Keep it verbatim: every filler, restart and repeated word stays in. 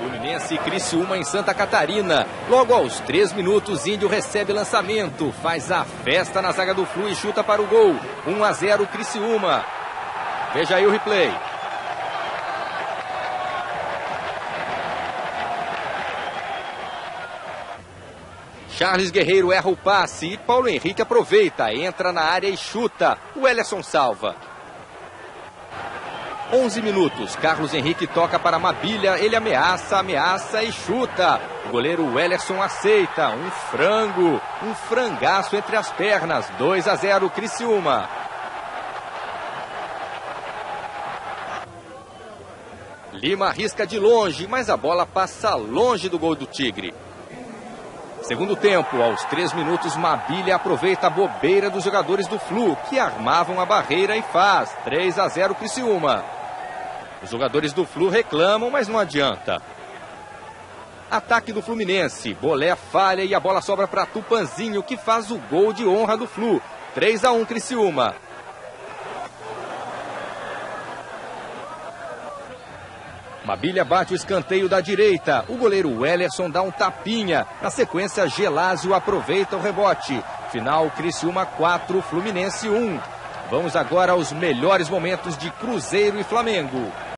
Fluminense e Criciúma em Santa Catarina. Logo aos três minutos, Índio recebe lançamento. Faz a festa na zaga do Flu e chuta para o gol. um a zero Criciúma. Veja aí o replay. Charles Guerreiro erra o passe e Paulo Henrique aproveita. Entra na área e chuta. O Wellerson salva. onze minutos, Carlos Henrique toca para Mabilha, ele ameaça, ameaça e chuta. O goleiro Wellerson aceita, um frango, um frangaço entre as pernas, dois a zero Criciúma. Lima arrisca de longe, mas a bola passa longe do gol do Tigre. Segundo tempo, aos três minutos, Mabilha aproveita a bobeira dos jogadores do Flu, que armavam a barreira e faz três a zero Criciúma. Os jogadores do Flu reclamam, mas não adianta. Ataque do Fluminense. Bolé falha e a bola sobra para Tupanzinho, que faz o gol de honra do Flu. três a um Criciúma. Mabilha bate o escanteio da direita. O goleiro Wellerson dá um tapinha. Na sequência, Gelásio aproveita o rebote. Final, Criciúma quatro, Fluminense um. Vamos agora aos melhores momentos de Cruzeiro e Flamengo.